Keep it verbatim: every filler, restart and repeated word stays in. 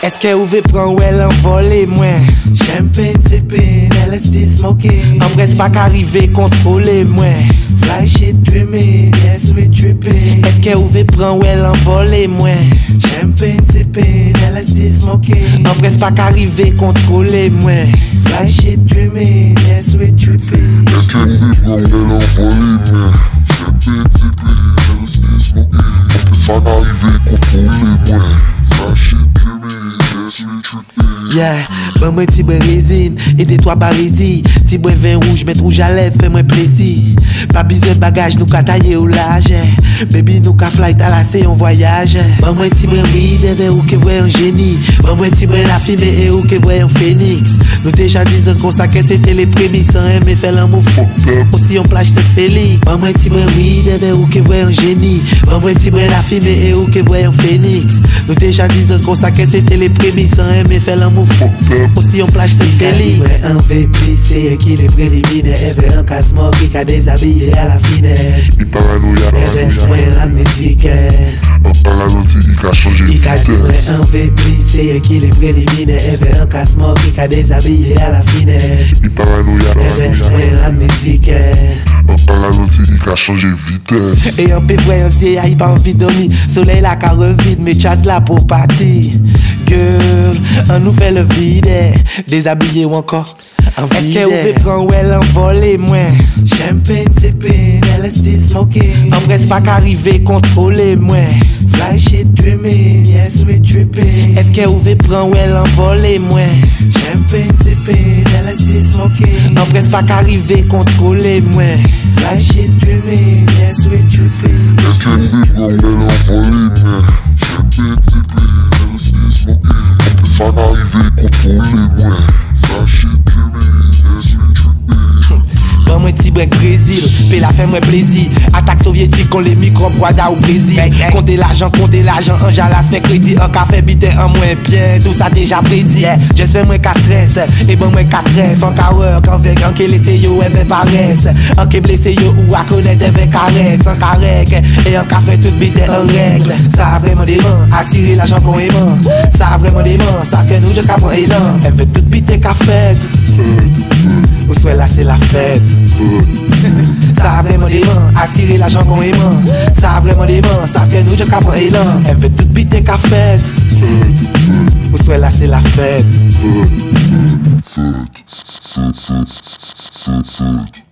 Est-ce qu'elle ouvre prend ou elle envolé moins? Champagne sipping, L S D smoking. En presse pas qu'arriver contrôler moins. Fly shit dreaming, yes we tripping. Est-ce qu'elle ouvre prend ou elle envolé moins? Champagne sipping, L S D smoking. En presse pas qu'arriver contrôler moins. Fly shit dreaming, yes we tripping. Est-ce qu'elle ouvre prend ou elle envolé moins? Champagne sipping, L S D smoking. En presse pas qu'arriver contrôler moins. Fly shit dreaming, yes we tripping. Yeah, ben moi ti bois résine, aidez-toi barisi. Ti bois vin rouge, met rouge à lèvres, fais-moi plaisir. Pas besoin de bagage, nous ka tailler au large. Baby, nous ka flight à la c'est on voyage. Ben moi ti bois weed, et ou que voit un génie. Ben moi ti bois la fumée, et ou que voit un phénix. Nous déjà disons qu'on ça que c'était les prémices, sans aimer faire l'amour fuck up. Aussi on plage c'est Félix. Ben moi ti bois weed, et ou que voit un génie. Ben moi ti bois la fumée, et ou que voit un phénix. Nous déjà disons qu'on ça que c'était les prémices, sans aimer faire l'amour fuck up. Aussi on plage c'est Félix. Un V P, c'est qui les préliminaires. Ever un casse-mort qui a déshabillé à la finesse. Il paranoïa, Ever moins amnésique. Un paranoïa, il a changé de Il a dit vitesse. un V P, c'est qui les préliminaires. Ever un casse-mort qui a déshabillé à la finesse. Il paranoïa, Ever moins amnésique. un paranoïa, il a changé de vitesse. Et un peu vrai, un vieil aïe pas envie de dormir. Soleil la carre vide, mais chat là pour partir. Girl, on nous fait le vide. Déshabillé ou encore en vide. Est-ce qu'elle ouvre prend ou elle envolé moins? Champagne sipping, L S D smoking. En presse pas qu'arriver contrôler moins. Fly shit dreaming, yes we tripping. Est-ce qu'elle ouvre prend ou elle envolé moins? Champagne sipping, L S D smoking. En presse pas qu'arriver contrôler moins. Fly shit dreaming, yes we tripping. Est-ce qu'elle ouvre prend ou elle envolé moins? Champagne sipping, L S D smoking. En presse pas qu'arriver contrôler moins. Fly shit dreaming, yes we tripping. Bon moi ti brek Brésil, paie la fait moi plaisir. Attaque soviétique on les microbes Guada au Brésil. Comptez l'argent, comptez l'argent, un jalas fait crédit, un café bité en moins bien, tout ça déjà prédit. Je sais moi quatre treize, et bon moi quatre rêves, en carreur, quand veut en qu'elle laisse yo, elle veut paresse. En qu'elle blessé yo ou à connaître, elle veut caresse, en carrec, et en café tout bité en règle. Ça a vraiment des mains, attirer l'argent qu'on aimant. Ça a vraiment des mains, ça que nous jusqu'à prendre élan. Elle veut tout bité qu'à fête. Ou soit là c'est la fête. Ça a vraiment des mains, attirer l'argent qu'on aimant. Ça a vraiment des mains, ça que nous jusqu'à prendre élan. Elle veut tout biter qu'à fête. Ou soit là c'est la fête. Fête, fête, fête, fête, fête.